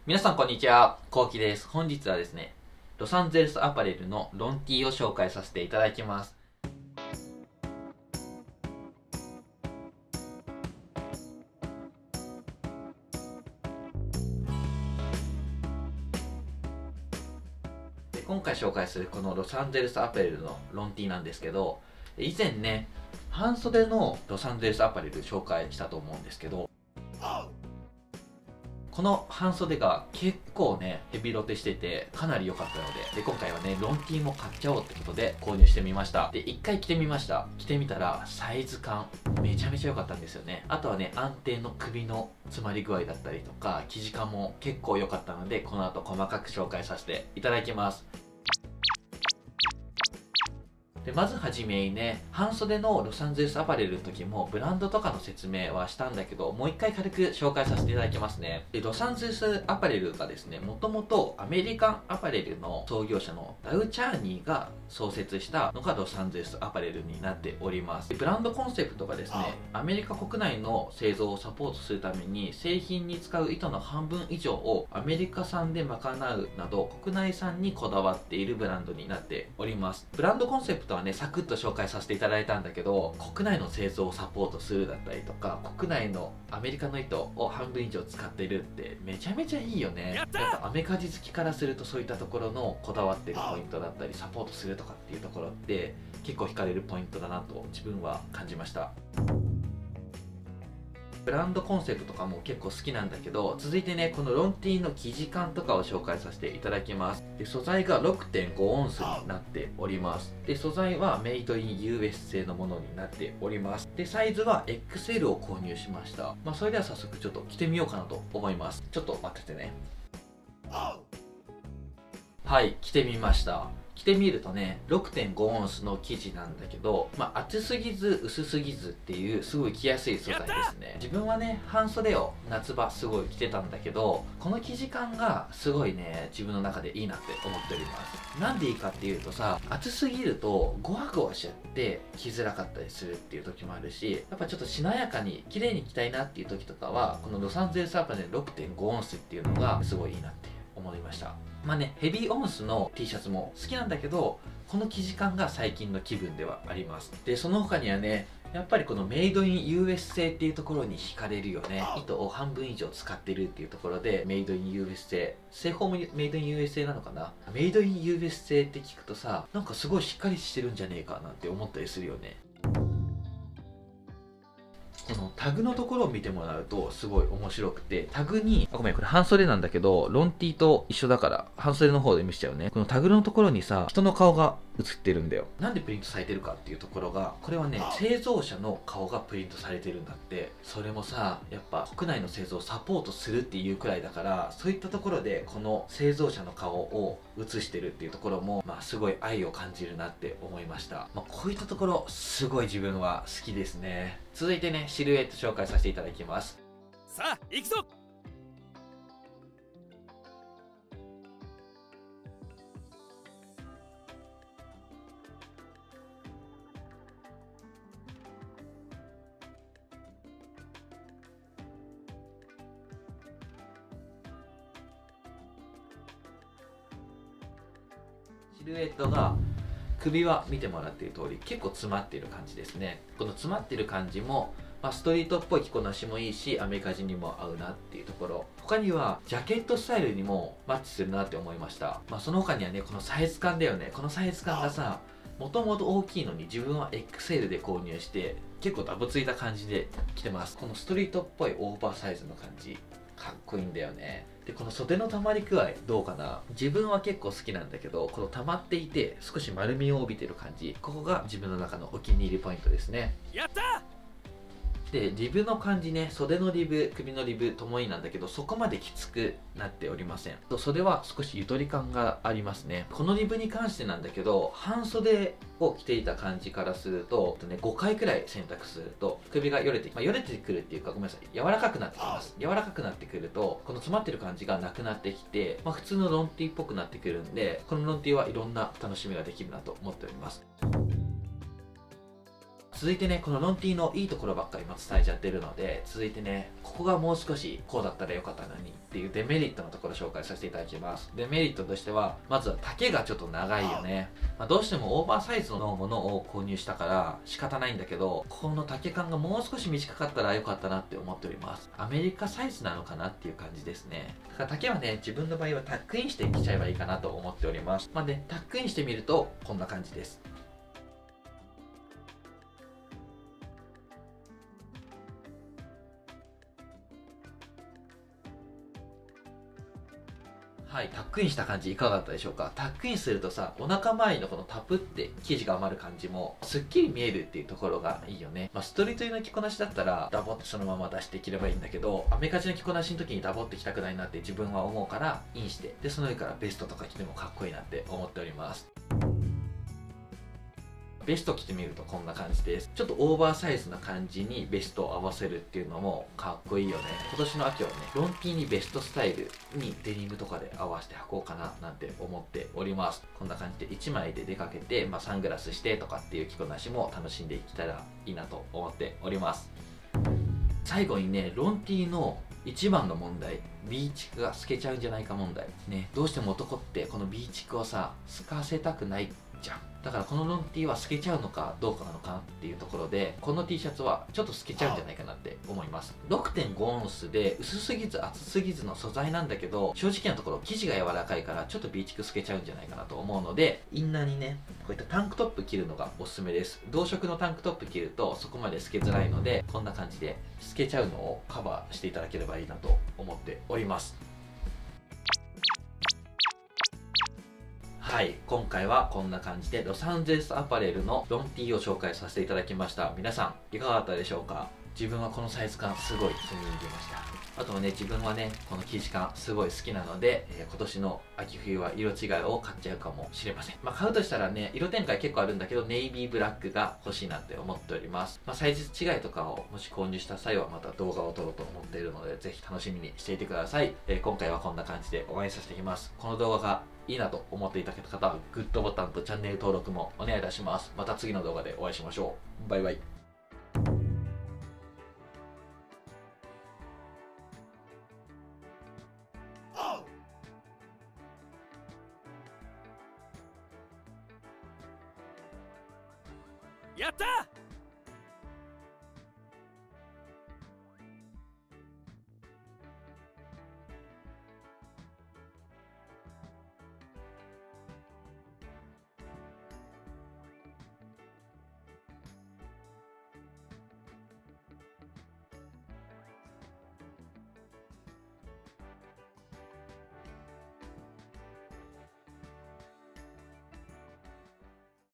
皆さんこんにちは、こうきです。本日はですね、ロサンゼルスアパレルのロンティーを紹介させていただきます。で今回紹介するこのロサンゼルスアパレルのロンティーなんですけど、以前ね、半袖のロサンゼルスアパレル紹介したと思うんですけど、この半袖が結構ね、ヘビロテしてて、かなり良かったので、今回はね、ロンティーも買っちゃおうってことで購入してみました。で、一回着てみました。着てみたら、サイズ感、めちゃめちゃ良かったんですよね。あとはね、安定の首の詰まり具合だったりとか、生地感も結構良かったので、この後細かく紹介させていただきます。でまずはじめにね、半袖のロサンゼルスアパレルの時もブランドとかの説明はしたんだけど、もう一回軽く紹介させていただきますね。でロサンゼルスアパレルがですね、もともとアメリカンアパレルの創業者のダウ・チャーニーが創設したのがロサンゼルスアパレルになっております。でブランドコンセプトがですね、アメリカ国内の製造をサポートするために製品に使う糸の半分以上をアメリカ産で賄うなど、国内産にこだわっているブランドになっております。ブランドコンセプトはね、サクッと紹介させていただいたんだけど、国内の製造をサポートするだったりとか、国内のアメリカの糸を半分以上使っているってめちゃめちゃいいよね。やっぱアメカジ好きからすると、そういったところのこだわってるポイントだったりサポートするとかっていうところって結構惹かれるポイントだなと自分は感じました。ブランドコンセプトとかも結構好きなんだけど、続いてね、このロンティーの生地感とかを紹介させていただきます。で素材が 6.5 オンスになっております。で素材はメイドイン US 製のものになっております。でサイズは XL を購入しました。それでは早速ちょっと着てみようかなと思います。ちょっと待っててね。はい、着てみました。着てみるとね、 6.5 オンスの生地なんだけど、厚すぎず薄すぎずっていうすごい着やすい素材ですね。自分はね、半袖を夏場すごい着てたんだけど、この生地感がすごいね、自分の中でいいなって思っております。なんでいいかっていうとさ、厚すぎるとゴワゴワしちゃって着づらかったりするっていう時もあるし、やっぱちょっとしなやかに綺麗に着たいなっていう時とかは、このロサンゼルスアパレル 6.5 オンスっていうのがすごいいいなって思いました。ヘビーオンスの T シャツも好きなんだけど、この生地感が最近の気分ではあります。でその他にはね、やっぱりこのメイドイン US 製っていうところに惹かれるよね。糸を半分以上使ってるっていうところで、メイドイン US 製、製法もメイドイン US 製なのかな。メイドイン US 製って聞くとさ、なんかすごいしっかりしてるんじゃねえかなんて思ったりするよね。このタグのところを見てもらうとすごい面白くて、タグに、ごめん、これ半袖なんだけど、ロンティーと一緒だから半袖の方で見せちゃうね。このタグのところにさ、人の顔が映ってるんだよ。なんでプリントされてるかっていうところが、これはね、製造者の顔がプリントされてるんだって。それもさ、やっぱ国内の製造をサポートするっていうくらいだから、そういったところでこの製造者の顔を映してるっていうところも、すごい愛を感じるなって思いました。こういったところすごい自分は好きですね。続いてね、シルエット紹介させていただきます。 さあ行くぞ。 シルエットが、首は見てもらっている通り結構詰まっている感じですね。この詰まっている感じも、ストリートっぽい着こなしもいいし、アメリカ人にも合うなっていうところ。他にはジャケットスタイルにもマッチするなって思いました。その他にはね、このサイズ感だよね。このサイズ感がさ、もともと大きいのに自分は XL で購入して結構ダボついた感じで着てます。このストリートっぽいオーバーサイズの感じ、かっこいいんだよね。でこの袖の溜まり具合どうかな。自分は結構好きなんだけど、この溜まっていて少し丸みを帯びてる感じ、ここが自分の中のお気に入りポイントですね。 やった。 でリブの感じね、袖のリブ、首のリブともになんだけど、そこまできつくなっておりません。袖は少しゆとり感がありますね。このリブに関してなんだけど、半袖を着ていた感じからすると、5回くらい洗濯すると首がよれて、よれてくるっていうか、ごめんなさい、柔らかくなってきます。柔らかくなってくると、この詰まってる感じがなくなってきて、普通のロンティーっぽくなってくるんで、このロンティーはいろんな楽しみができるなと思っております。 続いてね、このロン T のいいところばっかりも伝えちゃってるので、続いてね、ここがもう少しこうだったらよかったのにっていうデメリットのところを紹介させていただきます。デメリットとしては、まずは丈がちょっと長いよね。どうしてもオーバーサイズのものを購入したから仕方ないんだけど、この丈感がもう少し短かったらよかったなって思っております。アメリカサイズなのかなっていう感じですね。だから丈はね、自分の場合はタックインして着ちゃえばいいかなと思っております。タックインしてみるとこんな感じです。はい、タックインした感じいかがだったでしょうか。タックインするとさ、お腹周りのこのタプって生地が余る感じもすっきり見えるっていうところがいいよね。ストリート用の着こなしだったらダボってそのまま出して着ればいいんだけど、アメカジの着こなしの時にダボって着たくないなって自分は思うからインして、でその上からベストとか着てもかっこいいなって思っております。ベスト着てみるとこんな感じです。ちょっとオーバーサイズな感じにベストを合わせるっていうのもかっこいいよね。今年の秋はね、ロン T にベストスタイルにデニムとかで合わせて履こうかななんて思っております。こんな感じで1枚で出かけて、サングラスしてとかっていう着こなしも楽しんでいけたらいいなと思っております。最後にね、ロン T の一番の問題、B チクが透けちゃうんじゃないか問題ね。どうしても男ってこの B チクをさ透かせたくないじゃん。だからこのロン T は透けちゃうのかどうかなのかなっていうところで、この T シャツはちょっと透けちゃうんじゃないかなって思います。 6.5 オンスで薄すぎず厚すぎずの素材なんだけど、正直なところ生地が柔らかいからちょっと B チク透けちゃうんじゃないかなと思うので、インナーにねこういったタンクトップ着るのがおすすめです。同色のタンクトップ着るとそこまで透けづらいので、こんな感じで透けちゃうのをカバーしていただければいいなと思っております。はい、今回はこんな感じでロサンゼルスアパレルのロン T を紹介させていただきました。皆さんいかがだったでしょうか。自分はこのサイズ感すごい気に入りました。あとはね、自分はねこの生地感すごい好きなので、今年の秋冬は色違いを買っちゃうかもしれません。買うとしたらね、色展開結構あるんだけどネイビーブラックが欲しいなって思っております。サイズ違いとかをもし購入した際はまた動画を撮ろうと思っているので、ぜひ楽しみにしていてください。今回はこんな感じで終わりにさせていきます。この動画がいいなと思っていただけた方はグッドボタンとチャンネル登録もお願いいたします。また次の動画でお会いしましょう。バイバイ。 やった